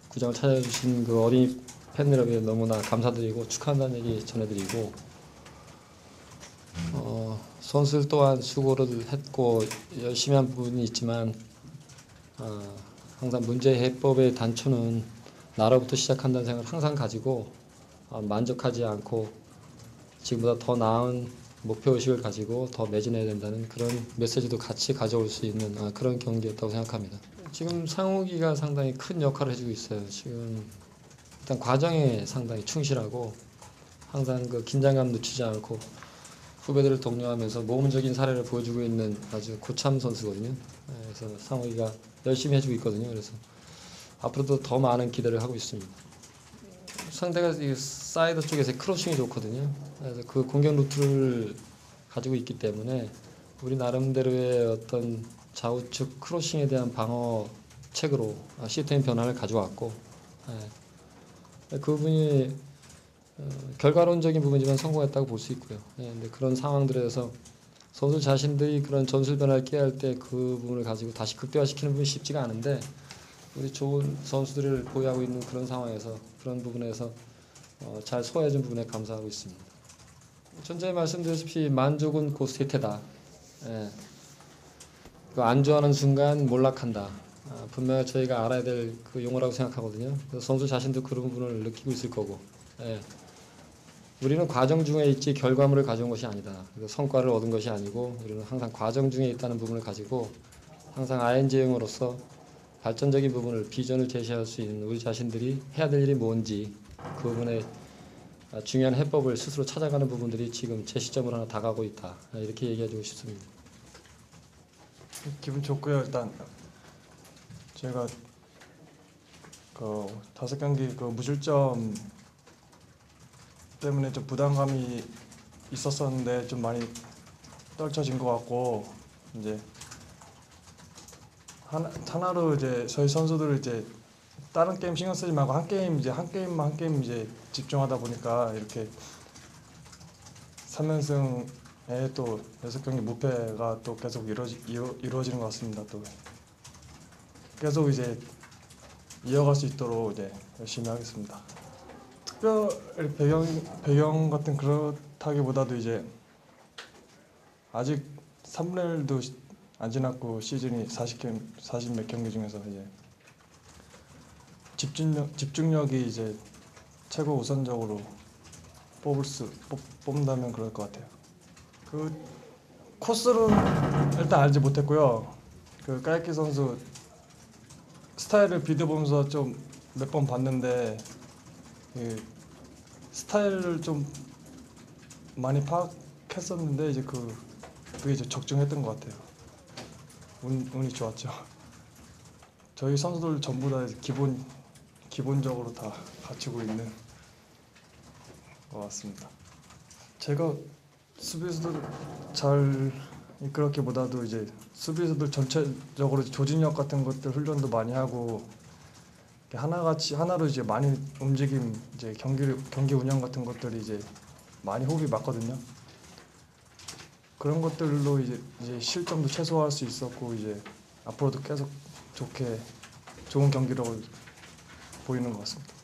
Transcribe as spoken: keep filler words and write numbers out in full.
구장을 찾아주신 그 어린이 팬 여러분에 너무나 감사드리고 축하한다는 얘기 전해드리고, 어, 선수들 또한 수고를 했고 열심히 한 부분이 있지만 어, 항상 문제 해법의 단초는 나로부터 시작한다는 생각을 항상 가지고 어, 만족하지 않고 지금보다 더 나은 목표의식을 가지고 더 매진해야 된다는 그런 메시지도 같이 가져올 수 있는 아, 그런 경기였다고 생각합니다. 지금 상욱이가 상당히 큰 역할을 해주고 있어요. 지금 일단 과정에 상당히 충실하고 항상 그 긴장감 늦추지 않고 후배들을 독려하면서 모범적인 사례를 보여주고 있는 아주 고참 선수거든요. 그래서 상욱이가 열심히 해주고 있거든요. 그래서 앞으로도 더 많은 기대를 하고 있습니다. 상대가 이 사이드 쪽에서 크로싱이 좋거든요. 그래서 그 공격 루트를 가지고 있기 때문에 우리 나름대로의 어떤 좌우측 크로싱에 대한 방어 책으로 시스템 변화를 가져왔고, 예. 그 부분이 어, 결과론적인 부분이지만 성공했다고 볼 수 있고요. 예. 근데 그런 상황들에서 선수 자신들이 그런 전술 변화를 깨할 때 그 부분을 가지고 다시 극대화시키는 부분이 쉽지가 않은데, 우리 좋은 선수들을 보유하고 있는 그런 상황에서 그런 부분에서 어, 잘 소화해준 부분에 감사하고 있습니다. 전에 말씀드렸다시피 만족은 곧 쇠퇴다. 예. 그 안주하는 순간 몰락한다. 아, 분명히 저희가 알아야 될 그 용어라고 생각하거든요. 그래서 선수 자신도 그런 부분을 느끼고 있을 거고. 예. 우리는 과정 중에 있지 결과물을 가져온 것이 아니다. 그래서 성과를 얻은 것이 아니고 우리는 항상 과정 중에 있다는 부분을 가지고 항상 아이엔지형으로서 발전적인 부분을 비전을 제시할 수 있는 우리 자신들이 해야 될 일이 뭔지 그 부분에 중요한 해법을 스스로 찾아가는 부분들이 지금 제 시점으로 하나 다가오고 있다. 이렇게 얘기해주고 싶습니다. 기분 좋고요. 일단 제가 그 다섯 경기 그 무실점 때문에 좀 부담감이 있었었는데 좀 많이 떨쳐진 것 같고, 이제 하나, 하나로 이제 저희 선수들을 이제 다른 게임 신경 쓰지 말고 한 게임 이제 한 게임만 한 게임 이제 집중하다 보니까 이렇게 삼 연승에 또 여섯 경기 무패가 또 계속 이루어지, 이루, 이루어지는 것 같습니다. 또 계속 이제 이어갈 수 있도록 이제 열심히 하겠습니다. 특별히 배경 배경 같은 그렇다기보다도 이제 아직 삼분의 일도 안 지났고 시즌이 사십 경기 사십 몇 경기 중에서 이제 집중력 집중력이 이제 최고 우선적으로 뽑을 수 뽑, 뽑는다면 그럴 것 같아요. 그 코스는 일단 알지 못했고요. 그 까이키 선수 스타일을 비디오 보면서 좀 몇 번 봤는데 그 스타일을 좀 많이 파악했었는데 이제 그 그게 이제 적중했던 것 같아요. 운, 운이 좋았죠. 저희 선수들 전부 다 기본 기본적으로 다 갖추고 있는 것 같습니다. 제가 수비수들 잘 이끌었기보다도 이제 수비수들 전체적으로 조직력 같은 것들 훈련도 많이 하고 하나같이 하나로 이제 많이 움직임 이제 경기를 경기 운영 같은 것들이 이제 많이 호흡이 맞거든요. 그런 것들로 이제 이제 실점도 최소화할 수 있었고 이제 앞으로도 계속 좋게 좋은 경기력을 보이는 것 같습니다.